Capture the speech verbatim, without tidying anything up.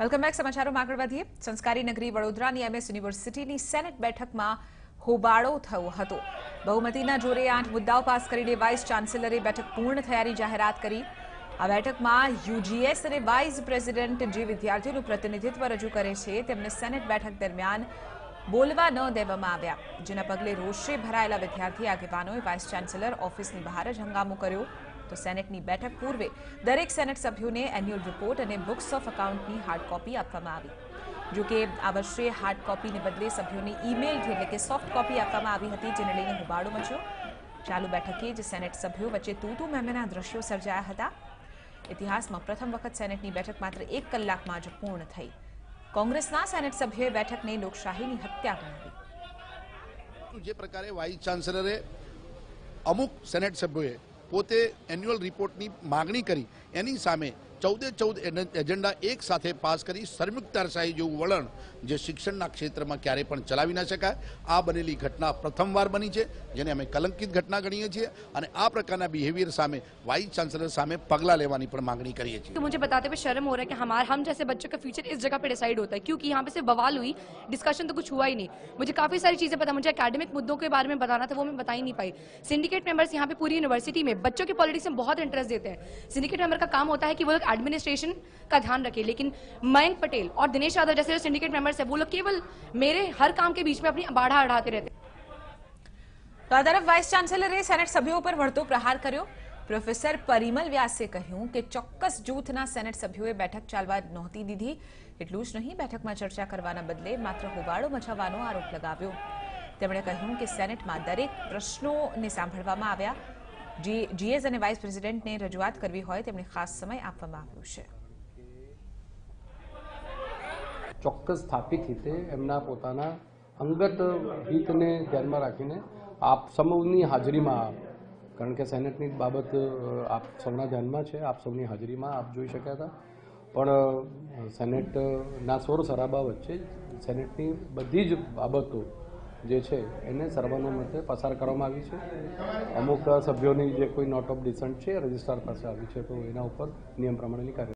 Welcome back. સમાચારોમાં આગળ વધીએ. સંસ્કારી નગરી વડોદરાની એમએસ યુનિવર્સિટીની સેનેટ બેઠકમાં હોબાળો થયો હતો. બહુમતીના જોરે આઠ મુદ્દાઓ પાસ કરીને વાઇસ ચાન્સેલરે બેઠક પૂર્ણ થયાની જાહેરાત કરી. આ બેઠકમાં યુજીએસ અને વાઇસ પ્રેસિડેન્ટ જે વિદ્યાર્થીઓનું પ્રતિનિધિત્વ રજૂ કરે છે તેમને સેનેટ બેઠક દરમિયાન બોલવા ન દેવામાં આવ્યા, જેના પગલે રોષે ભરાયેલા વિદ્યાર્થી આગેવાનોએ વાઇસ ચાન્સેલર ઓફિસની બહાર જ હંગામો કર્યો. તો સેનેટની બેઠક પૂર્વે દરેક સેનેટ સભ્યોને એન્યુઅલ રિપોર્ટ અને બુક્સ ઓફ અકાઉન્ટની હાર્ડ કોપી આપવામાં આવી. જોકે આ વર્ષે હાર્ડ કોપીને બદલે સભ્યોને ઈમેલથી એટલે કે સોફ્ટ કોપી આપવામાં આવી હતી, જેને લઈને હોબાળો મચ્યો. ચાલુ બેઠકે જ સેનેટ સભ્યો વચ્ચે તૂતુ મેમેના દ્રશ્યો સર્જાયા હતા. ઇતિહાસમાં પ્રથમ વખત સેનેટની બેઠક માત્ર એક કલાકમાં જ પૂર્ણ થઈ. કોંગ્રેસના સેનેટ સભ્યોએ બેઠકને લોકશાહીની હત્યા ગણાવી. જે પ્રકારે વાઇસ ચાન્સેલરે અમુક સેનેટ સભ્યોએ પોતે એન્યુઅલ રિપોર્ટની માગણી કરી, એની સામે ચૌદે ચૌદ એજન્ડા એક સાથે પાસ કરી સંયુક્તારશાહી જેવું વલણ જે શિક્ષણના ક્ષેત્રમાં ક્યારેય પણ ચલાવી ન શકાય. આ બનેલી ઘટના પ્રથમવાર બની છે, જેને અમે કલંકિત ઘટના ગણીએ છીએ અને આ પ્રકારના બિહેવિયર સામે વાइस चांसलर सामने पगला लेवानी पण मांगनी करिए છીએ. तो मुझे बताते हुए शर्म हो रहा है कि हमारे हम जैसे बच्चों का फ्यूचर इस जगह पे डिसाइड होता है, क्योंकि यहाँ पे सिर्फ बवाल हुई, डिस्कशन तो कुछ हुआ ही नहीं. मुझे काफी सारी चीजें पता, मुझे एकेडमिक मुद्दों के बारे में बताना था, वो मैं बता ही नहीं पाई. सिंडिकेट मेंबर्स यहाँ पे पूरी यूनिवर्सिटी में बच्चों के पॉलिटिक्स में बहुत इंटरेस्ट देते हैं. सिंडिकेट मेंबर का काम होता है कि वो लोग एडमिनिस्ट्रेशन का ध्यान रखे, लेकिन मयंक पटेल और दिनेश यादव जैसे जो सिंडिकेट मेंबर्स है वो लोग केवल मेरे हर काम के बीच में अपनी बाढ़ा अड़ाते रहते हैं. તો આ તરફ વાઇસ ચાન્સેલરે સેનેટ સભ્યો પર વળતો પ્રહાર કર્યો. પ્રોફેસર પરિમલ વ્યાસે કહ્યું કે ચોક્કસ જૂથના સેનેટ સભ્યોએ બેઠક ચાલવા નહોતી દીધી. એટલું જ નહીં, બેઠકમાં ચર્ચા કરવાના બદલે માત્ર હોબાળો મચાવવાનો આરોપ લગાવ્યો. તેમણે કહ્યું કે સેનેટમાં દરેક પ્રશ્નોને સાંભળવામાં આવ્યા. જે જીએસ અને વાઇસ પ્રેસિડેન્ટને રજૂઆત કરવી હોય તેમને ખાસ સમય આપવામાં આવ્યો છે. ચોક્કસ સ્થાપિત રીતે એમના પોતાના અંગત હિતને ધ્યાનમાં રાખીને આપ સૌની હાજરીમાં, કારણ કે સેનેટની બાબત આપ સૌના ધ્યાનમાં છે, આપ સૌની હાજરીમાં આપ જોઈ શક્યા હતા. પણ સેનેટના સોર સરાબા વચ્ચે સેનેટની બધી જ બાબતો જે છે એને સર્વાનુમતે પસાર કરવામાં આવી છે. અમુક સભ્યોની જે કોઈ નોટ ઓફ ડિસન્ટ છે રજિસ્ટ્રાર પાસે આવી છે, તો એના ઉપર નિયમ પ્રમાણેની કાર્ય